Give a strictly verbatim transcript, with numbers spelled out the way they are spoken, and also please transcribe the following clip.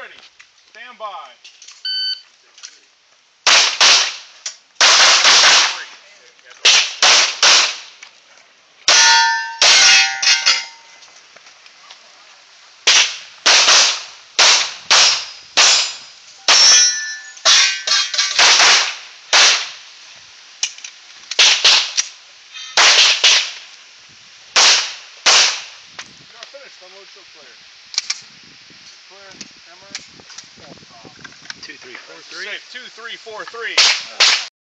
ready. Stand by. Finished. Unload, so clear. Clear. Hammer. Two, three, four, three. Safe. Two, three, four, three.